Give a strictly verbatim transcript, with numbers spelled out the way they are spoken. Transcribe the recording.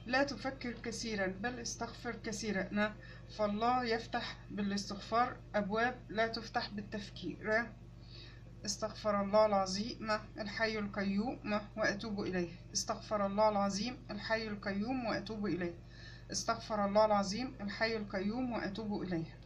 لا تفكر كثيرا بل استغفر كثيرا، فالله يفتح بالاستغفار أبواب لا تفتح بالتفكير. استغفر الله العظيم الحي القيوم وأتوب إليه. استغفر الله العظيم الحي القيوم وأتوب إليه. استغفر الله العظيم الحي القيوم وأتوب إليه.